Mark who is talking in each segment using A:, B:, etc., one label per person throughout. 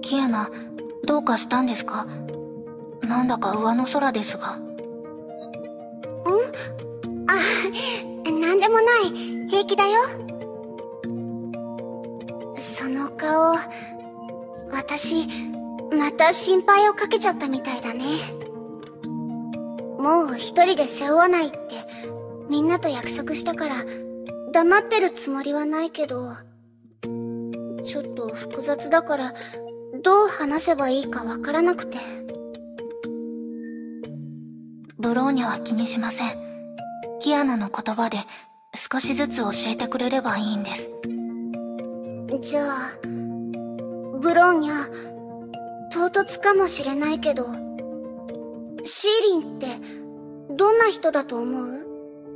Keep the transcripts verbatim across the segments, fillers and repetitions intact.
A: キアナ、どうかしたんですか？なんだか上の空ですが。ん？
B: あ、なんでもない。平気だよ。その顔、私、また心配をかけちゃったみたいだね。もう一人で背負わないって、みんなと約束したから、黙ってるつもりはないけど、ちょっと複雑だから、どう話せばいいかわからなくて。
A: ブローニャは気にしません。キアナの言葉で少しずつ教えてくれればいいんです。
B: じゃあ、ブローニャ、唐突かもしれないけど、シーリンってどんな人だと思う？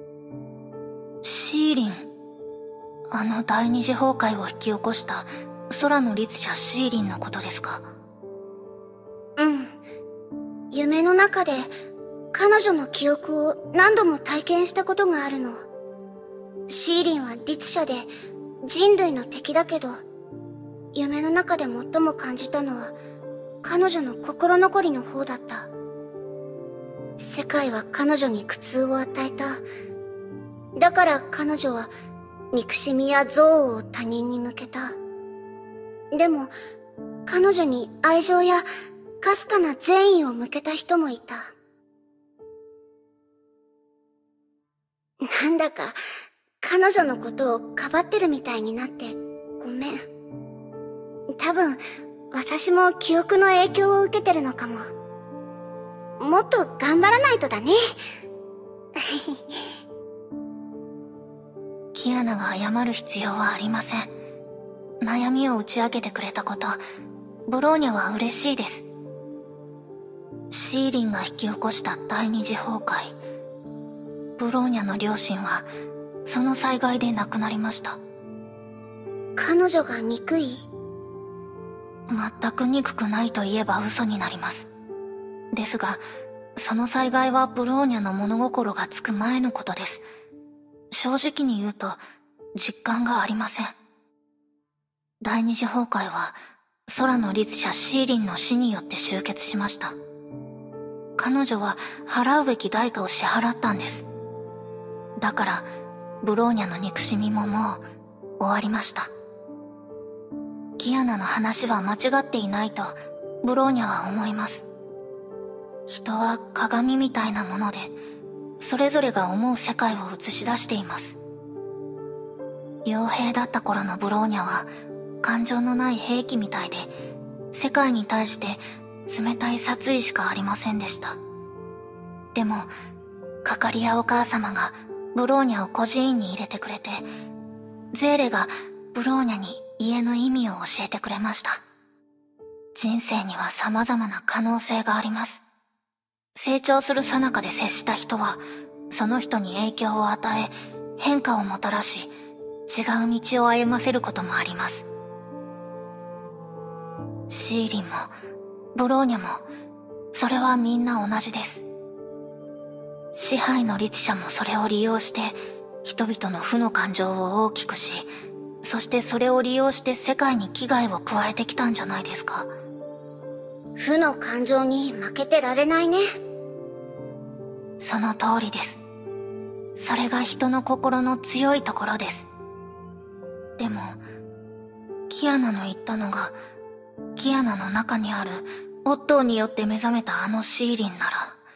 A: シーリン。あの第二次崩壊を引き起こした空の律者シーリンのことですか？
B: うん。夢の中で彼女の記憶を何度も体験したことがあるの。シーリンは律者で人類の敵だけど、夢の中で最も感じたのは彼女の心残りの方だった。世界は彼女に苦痛を与えた。だから彼女は憎しみや憎悪を他人に向けた。でも彼女に愛情やかすかな善意を向けた人もいた。なんだか彼女のことをかばってるみたいになってごめん。多分私も記憶の影響を受けてるのかも。もっと頑張らないとだね。
A: キアナが謝る必要はありません。悩みを打ち明けてくれたこと、ブローニャは嬉しいです。シーリンが引き起こした第二次崩壊。ブローニャの両親はその災害で亡くなりました。
B: 彼女が憎い？
A: 全く憎くないと言えば嘘になります。ですが、その災害はブローニャの物心がつく前のことです。正直に言うと、実感がありません。第二次崩壊は、空の律者シーリンの死によって終結しました。彼女は払うべき代価を支払ったんです。だから、ブローニャの憎しみももう終わりました。キアナの話は間違っていないと、ブローニャは思います。人は鏡みたいなもので、それぞれが思う世界を映し出しています。傭兵だった頃のブローニャは、感情のない兵器みたいで、世界に対して冷たい殺意しかありませんでした。でも、カカリアお母様がブローニャを孤児院に入れてくれて、ゼーレがブローニャに家の意味を教えてくれました。人生には様々な可能性があります。成長する最中で接した人は、その人に影響を与え、変化をもたらし、違う道を歩ませることもあります。シーリンも、ブローニャも、それはみんな同じです。支配の律者もそれを利用して、人々の負の感情を大きくし、そしてそれを利用して世界に危害を加えてきたんじゃないですか。
B: 負の感情に負けてられないね。
A: その通りです。それが人の心の強いところです。でも、キアナの言ったのが、キアナの中にあるオットーによって目覚めたあのシーリンなら、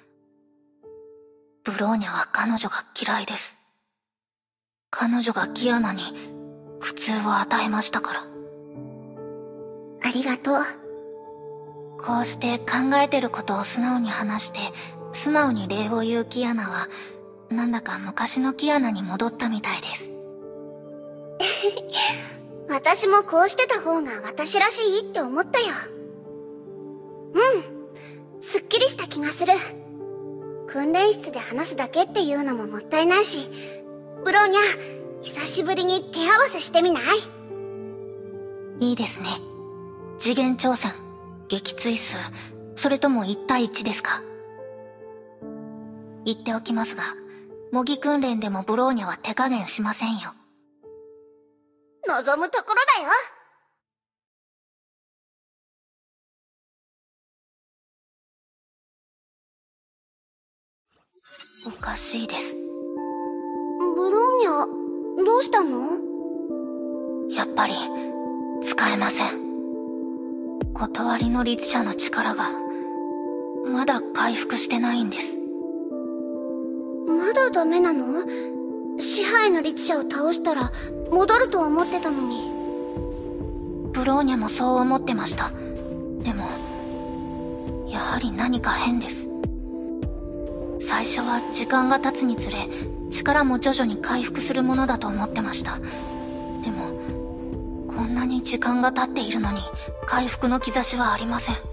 A: ブローニャは彼女が嫌いです。彼女がキアナに苦痛を与えましたから。
B: ありがとう。
A: こうして考えてることを素直に話して、素直に礼を言うキアナは、なんだか昔のキアナに戻ったみたいです。
B: 私もこうしてた方が私らしいって思ったよ。うん、すっきりした気がする。訓練室で話すだけっていうのももったいないし、ブローニャ、久しぶりに手合わせしてみない？
A: いいですね。次元挑戦、撃墜数、それともいち対いちですか？言っておきますが、模擬訓練でもブローニャは手加減しませんよ。
B: 望むところだよ。
A: おかしいです。
B: ブローニャ、どうしたの？
A: やっぱり、使えません。断りの律者の力が、まだ回復してないんです。
B: まだダメなの？支配の律者を倒したら、戻ると思ってたのに。
A: ブローニャもそう思ってました。でも、やはり何か変です。最初は時間が経つにつれ、力も徐々に回復するものだと思ってました。でも、こんなに時間が経っているのに、回復の兆しはありません。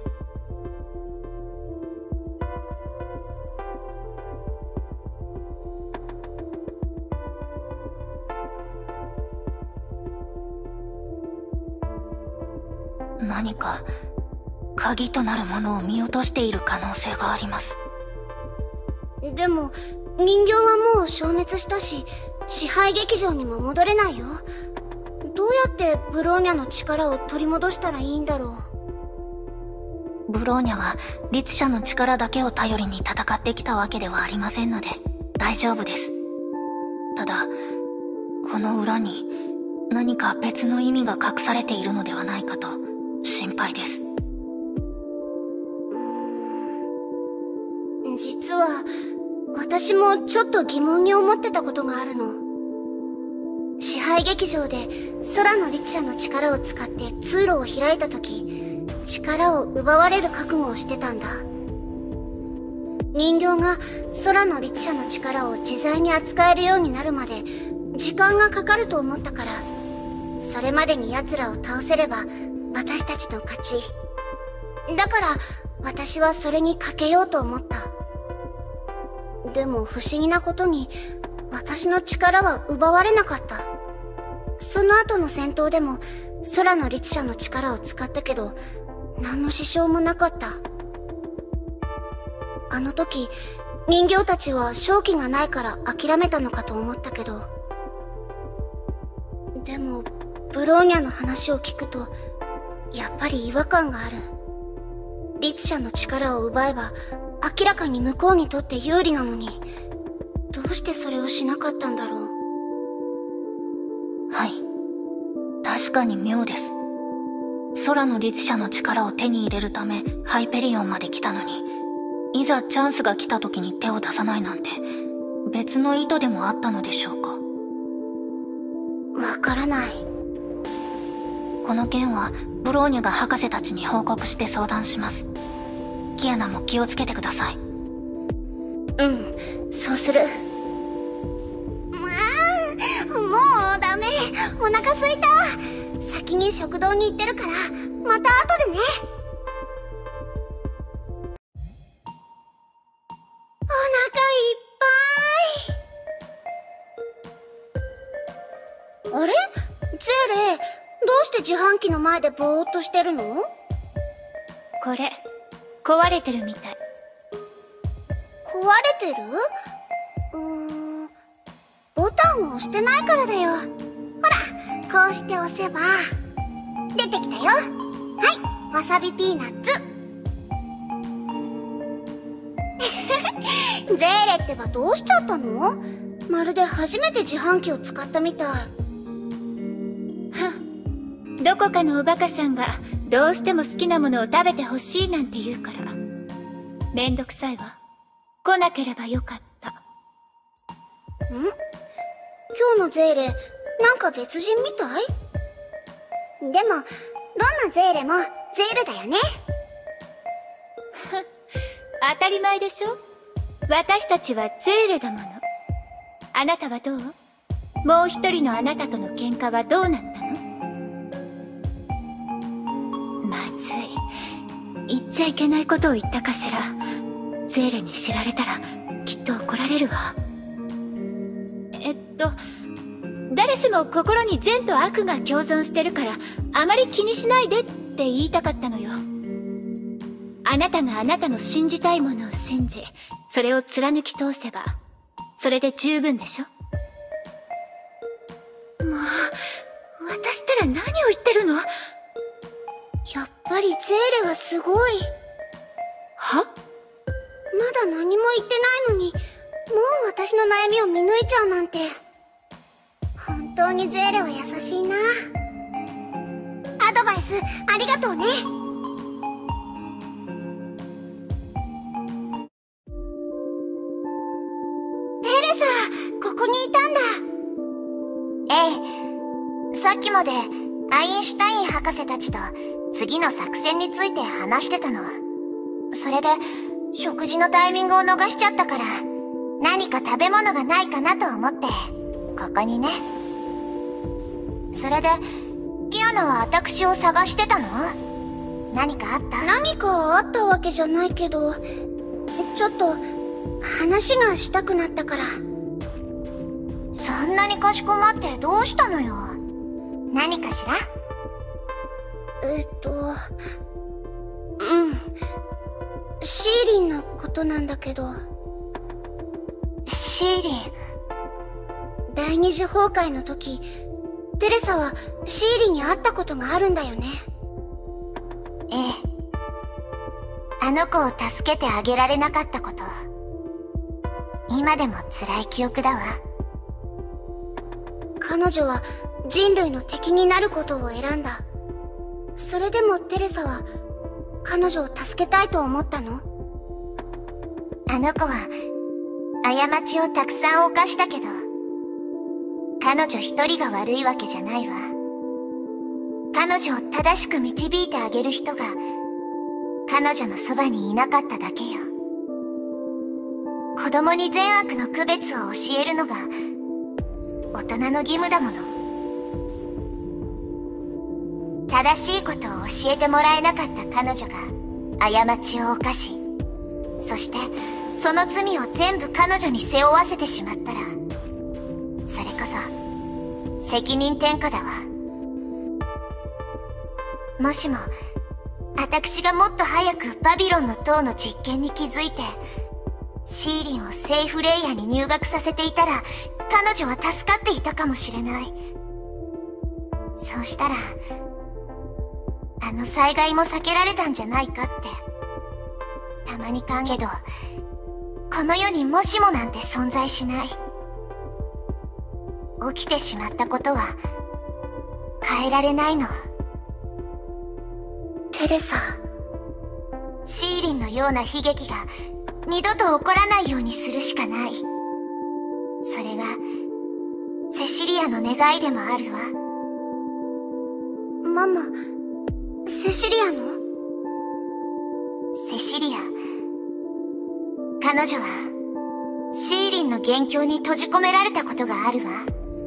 A: 何か、鍵となるものを見落としている可能性があります。
B: でも、人形はもう消滅したし、支配劇場にも戻れないよ。どうやってブローニャの力を取り戻したらいいんだろ
A: う。ブローニャは律者の力だけを頼りに戦ってきたわけではありませんので、大丈夫です。ただ、この裏に何か別の意味が隠されているのではないかと心配です。
B: うーん、実は私もちょっと疑問に思ってたことがあるの。支配劇場で空の律者の力を使って通路を開いた時、力を奪われる覚悟をしてたんだ。人形が空の律者の力を自在に扱えるようになるまで時間がかかると思ったから、それまでに奴らを倒せれば私たちの勝ち。だから私はそれにかけようと思った。でも不思議なことに私の力は奪われなかった。その後の戦闘でも空の律者の力を使ったけど何の支障もなかった。あの時人形たちは勝機がないから諦めたのかと思ったけど、でもブローニャの話を聞くとやっぱり違和感がある。律者の力を奪えば明らかに向こうにとって有利なのに、どうしてそれをしなかったんだろう。
A: はい。確かに妙です。空の律者の力を手に入れるためハイペリオンまで来たのに、いざチャンスが来た時に手を出さないなんて、別の意図でもあったのでしょうか。
B: わからない。
A: この件はブローニャが博士たちに報告して相談します。キアナも気をつけてください。
B: うん、そうする。まあ、もうダメ。お腹すいた。先に食堂に行ってるから、また後でね。お腹いっぱい。あれ？ゼーレ、どうして自販機の前でぼーっとしてるの？
C: これ壊れてるみたい。
B: 壊れてる？うーん、ボタンを押してないからだよ。ほら、こうして押せば出てきたよ。はい、わさびピーナッツ。ゼーレってばどうしちゃったの？まるで初めて自販機を使ったみたい。
C: どこかのおバカさんがどうしても好きなものを食べてほしいなんて言うから、めんどくさいわ。来なければよかった。
B: ん？今日のゼーレ、なんか別人みたい？でも、どんなゼーレもゼールだよね。
C: 当たり前でしょ。私たちはゼーレだもの。あなたはどう？もう一人のあなたとの喧嘩はどうなったの？まずい。言っちゃいけないことを言ったかしら。ゼーレに知られたらきっと怒られるわ。えっと誰しも心に善と悪が共存してるから、あまり気にしないでって言いたかったのよ。あなたがあなたの信じたいものを信じ、それを貫き通せばそれで十分でしょ。
B: もう私ったら何を言ってるの？やっぱりゼーレはすごい。
C: は？
B: まだ何も言ってないのに、 私の悩みを見抜いちゃうなんて。本当にゼーレは優しいな。アドバイスありがとうね。テレサ、ここにいたんだ。
D: ええ、さっきまでアインシュタイン博士たちと次の作戦について話してたの。それで食事のタイミングを逃しちゃったから、何か食べ物がないかなと思ってここにね。それでキアナは私を探してたの？何かあった？
B: 何かあったわけじゃないけど、ちょっと話がしたくなったから。
D: そんなにかしこまってどうしたのよ。何かしら？
B: えっとうんシーリンのことなんだけど。
D: シーリン。
B: 第二次崩壊の時、テレサはシーリンに会ったことがあるんだよね。
D: ええ。あの子を助けてあげられなかったこと、今でも辛い記憶だわ。
B: 彼女は人類の敵になることを選んだ。それでもテレサは彼女を助けたいと思ったの？
D: あの子は過ちをたくさん犯したけど、彼女一人が悪いわけじゃないわ。彼女を正しく導いてあげる人が彼女のそばにいなかっただけよ。子供に善悪の区別を教えるのが大人の義務だもの。正しいことを教えてもらえなかった彼女が過ちを犯し、そしてその罪を全部彼女に背負わせてしまったら、それこそ責任転嫁だわ。もしも私がもっと早くバビロンの塔の実験に気づいてシーリンをセーフレイヤーに入学させていたら、彼女は助かっていたかもしれない。そうしたらあの災害も避けられたんじゃないかってたまに考えるけど、この世にもしもなんて存在しない。起きてしまったことは変えられないの。
B: テレサ。
D: シーリンのような悲劇が二度と起こらないようにするしかない。それがセシリアの願いでもあるわ。
B: ママ、セシリアの？
D: セシリア、彼女はシーリンの元凶に閉じ込められたことがあるわ。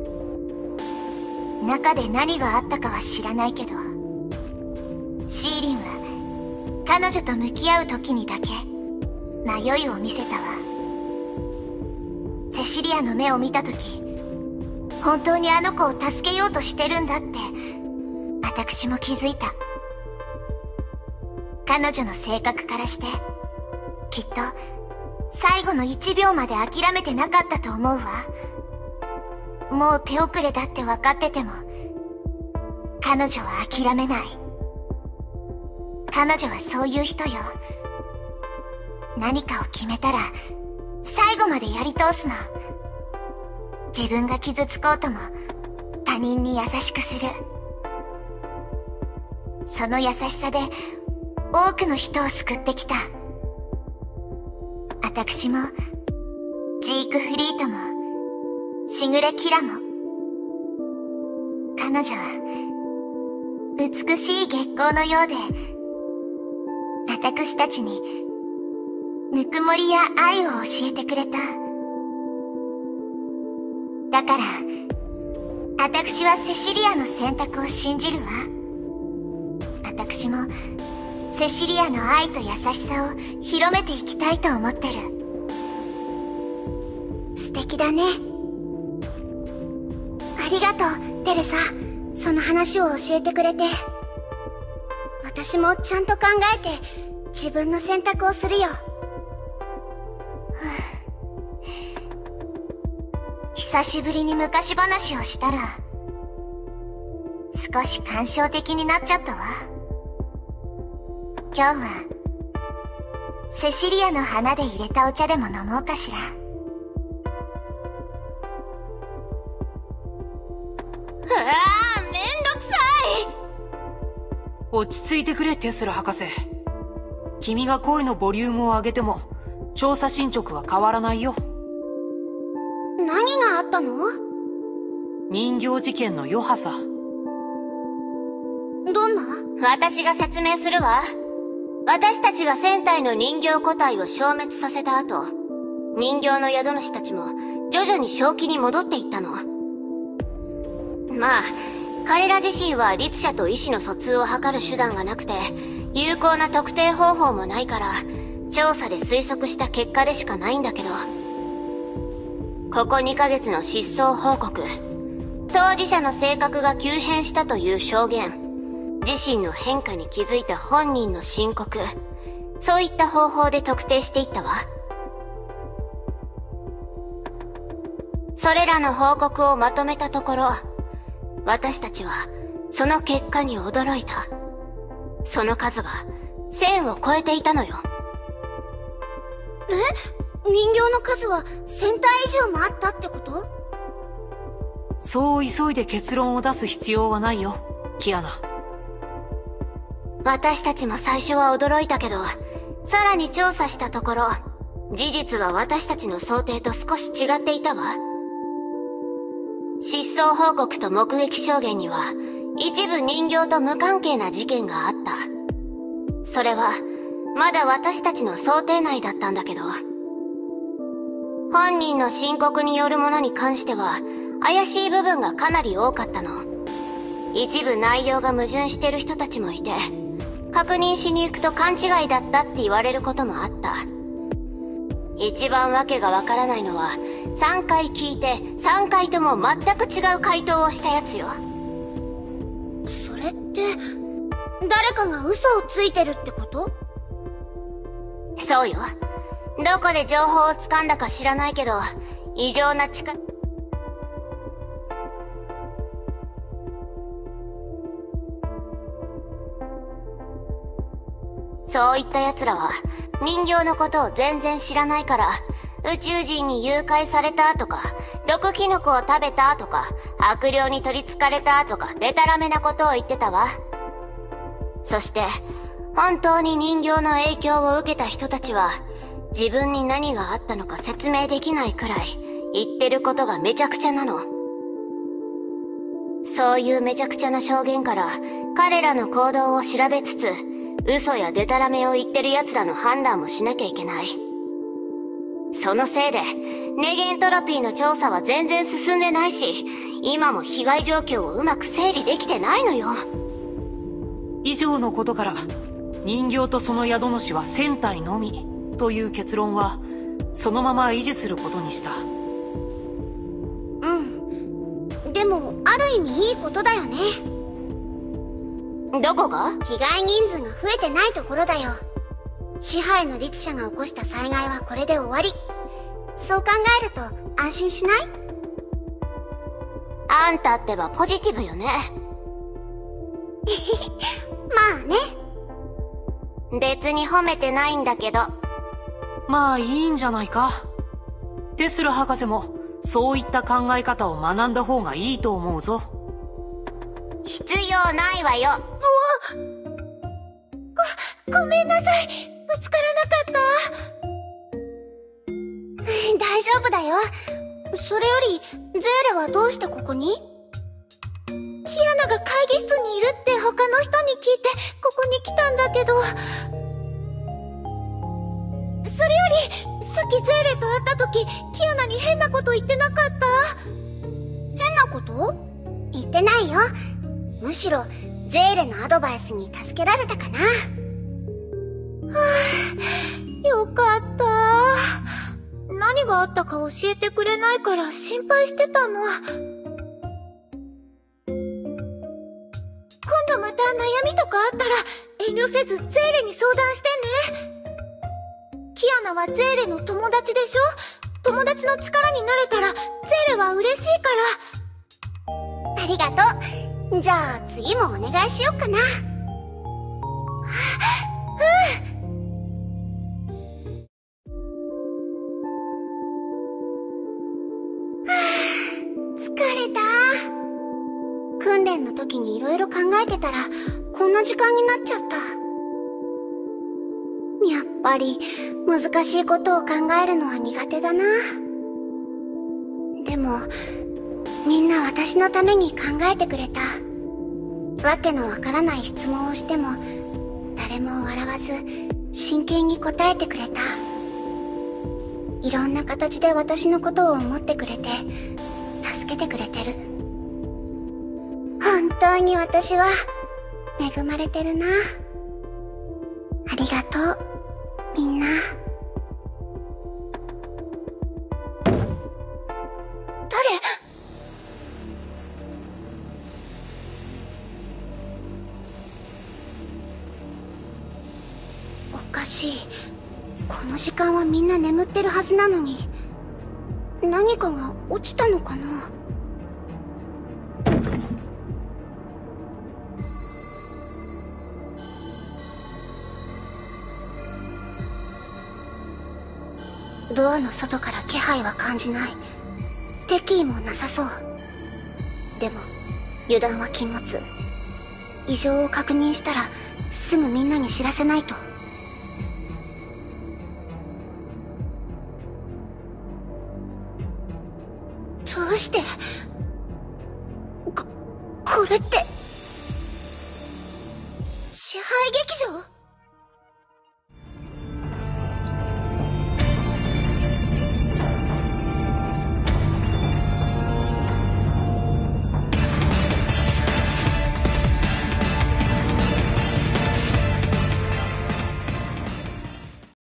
D: 中で何があったかは知らないけど、シーリンは彼女と向き合う時にだけ迷いを見せたわ。セシリアの目を見た時、本当にあの子を助けようとしてるんだって私も気づいた。彼女の性格からしてきっと最後の一秒まで諦めてなかったと思うわ。もう手遅れだって分かってても彼女は諦めない。彼女はそういう人よ。何かを決めたら最後までやり通すの。自分が傷つこうとも他人に優しくする。その優しさで多くの人を救ってきた。私もジークフリートもシグレキラも。彼女は美しい月光のようで、私たちにぬくもりや愛を教えてくれた。だから私はセシリアの選択を信じるわ。私もセシリアの愛と優しさを広めていきたいと思ってる。
B: 素敵だね。ありがとう、テレサ。その話を教えてくれて。私もちゃんと考えて自分の選択をするよ。
D: 久しぶりに昔話をしたら少し感傷的になっちゃったわ。今日はセシリアの花で入れたお茶でも飲もうかしら。 あ、めんどくさい。
E: 落ち着いてくれ、テスラ博士。君が声のボリュームを上げても、調査進捗は変わらないよ。
B: 何があったの？
E: 人形事件の余波さ。
B: どんな？
D: 私が説明するわ。私たちが戦隊の人形個体を消滅させた後、人形の宿主たちも徐々に正気に戻っていったの。まあ、彼ら自身は律者と意思の疎通を図る手段がなくて、有効な特定方法もないから、調査で推測した結果でしかないんだけど、ここにかげつの失踪報告、当事者の性格が急変したという証言、自身の変化に気づいた本人の申告、そういった方法で特定していったわ。それらの報告をまとめたところ、私たちはその結果に驚いた。その数が千を超えていたのよ。
B: え？人形の数は千体以上もあったってこと？
E: そう急いで結論を出す必要はないよ、キアナ。
D: 私たちも最初は驚いたけど、さらに調査したところ、事実は私たちの想定と少し違っていたわ。失踪報告と目撃証言には、一部人形と無関係な事件があった。それは、まだ私たちの想定内だったんだけど、本人の申告によるものに関しては、怪しい部分がかなり多かったの。一部内容が矛盾してる人たちもいて、確認しに行くと勘違いだったって言われることもあった。一番わけがわからないのは、さんかい聞いてさんかいとも全く違う回答をしたやつよ。
B: それって、誰かが嘘をついてるってこと？
D: そうよ。どこで情報を掴んだか知らないけど、異常な力、そういった奴らは人形のことを全然知らないから、宇宙人に誘拐されたとか、毒キノコを食べたとか、悪霊に取り憑かれたとか、デタラメなことを言ってたわ。そして、本当に人形の影響を受けた人たちは、自分に何があったのか説明できないくらい、言ってることがめちゃくちゃなの。そういうめちゃくちゃな証言から、彼らの行動を調べつつ、嘘やデタラメを言ってる奴らの判断もしなきゃいけない。そのせいで、ネゲントロピーの調査は全然進んでないし、今も被害状況をうまく整理できてないのよ。
E: 以上のことから、人形とその宿主は千体のみという結論は、そのまま維持することにした。
B: うん。でも、ある意味いいことだよね。
D: どこが？
B: 被害人数が増えてないところだよ。支配の律者が起こした災害はこれで終わり。そう考えると安心しない？
D: あんたってばポジティブよね。
B: まあね。
D: 別に褒めてないんだけど。
E: まあいいんじゃないか。テスラ博士もそういった考え方を学んだ方がいいと思うぞ。
D: 必要ないわよ。
B: ご、ごめんなさい。ぶつからなかった。大丈夫だよ。それより、ゼーレはどうしてここに？キアナが会議室にいるって他の人に聞いて、ここに来たんだけど。それより、さっきゼーレと会った時、キアナに変なこと言ってなかった？変なこと？言ってないよ。むしろ、ゼーレのアドバイスに助けられたかな。はぁ、よかった。何があったか教えてくれないから心配してたの。今度また悩みとかあったら遠慮せずゼーレに相談してね。キアナはゼーレの友達でしょ？友達の力になれたらゼーレは嬉しいから。ありがとう。じゃあ次もお願いしよっかな。疲れた。 園の時に色々考えてたら、こんな時間になっちゃった。やっぱり、難しいことを考えるのは苦手だな。でも、みんな私のために考えてくれた。わけのわからない質問をしても、誰も笑わず、真剣に答えてくれた。いろんな形で私のことを思ってくれて、助けてくれてる。本当に私は、恵まれてるな。ありがとう、みんな。誰？おかしい。この時間はみんな眠ってるはずなのに、何かが落ちたのかな？ドアの外から気配は感じない。敵意もなさそう。でも、油断は禁物。異常を確認したら、すぐみんなに知らせないと。どうして、こ、これって、支配劇場？